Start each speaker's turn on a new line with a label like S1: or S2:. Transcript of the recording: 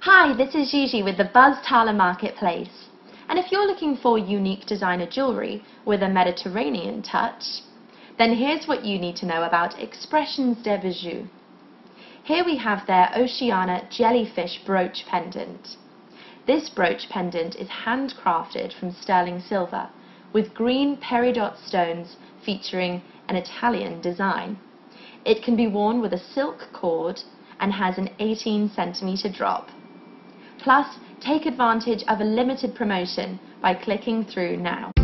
S1: Hi, this is Gigi with the Buzz Tala Marketplace. And if you're looking for unique designer jewellery with a Mediterranean touch, then here's what you need to know about Expressions Des Bijoux. Here we have their Oceania Jellyfish Brooch Pendant. This brooch pendant is handcrafted from sterling silver with green peridot stones featuring an Italian design. It can be worn with a silk cord and has an 18cm drop. Plus, take advantage of a limited promotion by clicking through now.